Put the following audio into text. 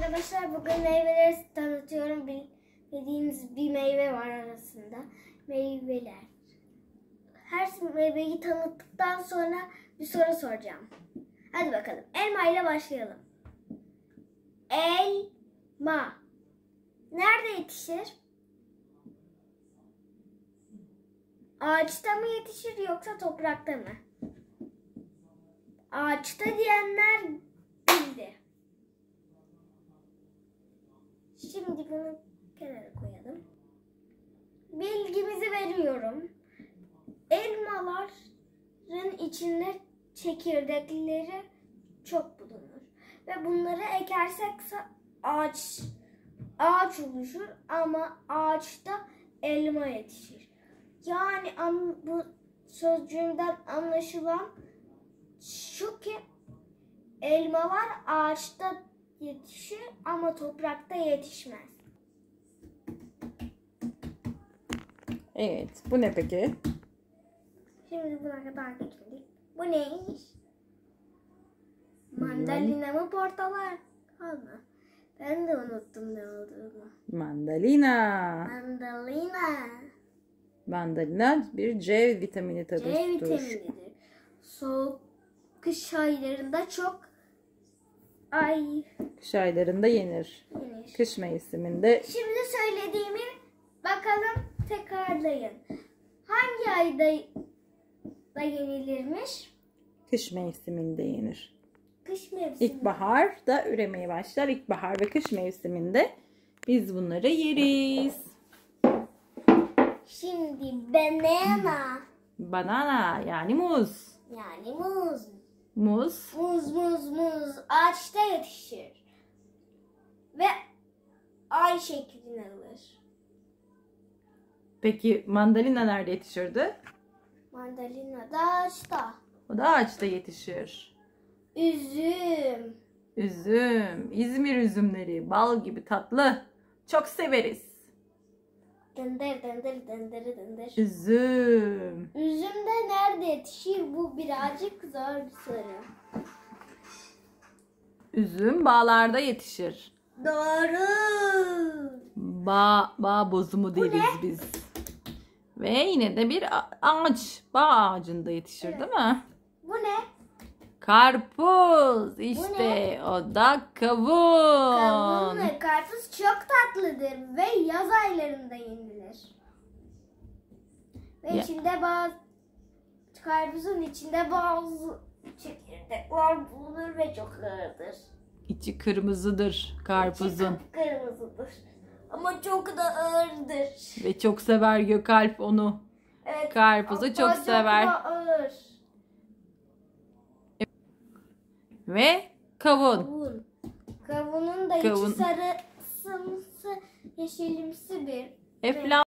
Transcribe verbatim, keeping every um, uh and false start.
arkadaşlar, bugün meyveleri tanıtıyorum. Bildiğiniz bir meyve var arasında. Meyveler. Her meyveyi tanıttıktan sonra bir soru soracağım. Hadi bakalım. Elma ile başlayalım. Elma. Nerede yetişir? Ağaçta mı yetişir yoksa toprakta mı? Ağaçta diyenler bildi. Şimdi bunu kenara koyalım. Bilgimizi veriyorum. Elmaların içinde çekirdekleri çok bulunur. Ve bunları ekersek ağaç ağaç oluşur ama ağaçta elma yetişir. Yani bu sözcüğümden anlaşılan şu ki elmalar ağaçta yetişir ama toprakta yetişmez. Evet. Bu ne peki? Şimdi buna kadar getirdik. Bu neymiş? Mandalina mı portakal mı? Ben de unuttum ne olduğunu. Mandalina. Mandalina. Mandalina bir C vitamini tadı. C vitaminidir. Soğuk kış aylarında çok ay kış aylarında yenir. yenir. Kış mevsiminde. Şimdi söylediğimi bakalım tekrarlayın. Hangi ayda da yenilirmiş? Kış mevsiminde yenir. Kış mevsimi. İlkbahar da üremeye başlar. İlkbahar ve kış mevsiminde biz bunları yeriz. Şimdi banana. Banana yani muz. Yani muz. Muz. Muz muz muz ağaçta yetişir. Ve ay şeklini alır. Peki mandalina nerede yetişirdi? Mandalina da ağaçta. O da ağaçta yetişir. Üzüm. Üzüm. İzmir üzümleri. Bal gibi tatlı. Çok severiz. Dındır dındır dındır dındır. Üzüm. Üzüm de nerede yetişir? Bu birazcık zor bir soru. Üzüm bağlarda yetişir. Doğru. Bağ, bağ bozumu deriz biz. Ve yine de bir ağaç. Bağ ağacında yetişir, evet, değil mi? Bu ne? Karpuz. İşte o da kavun. Kavun ve karpuz çok tatlıdır ve yaz aylarında yenilir. Ve Ya. içinde bazı karpuzun içinde bazı çekirdekler bulunur ve çok ağırdır. İçi kırmızıdır karpuzun. İçi kırmızıdır. Ama çok da ağırdır. Ve çok sever Gökalp onu. Evet, Karpuzu çok sever. Çok da ağır. Ve kavun. Kavun. Kavunun da Kavun. içi sarısımsı, yeşilimsi bir. Efla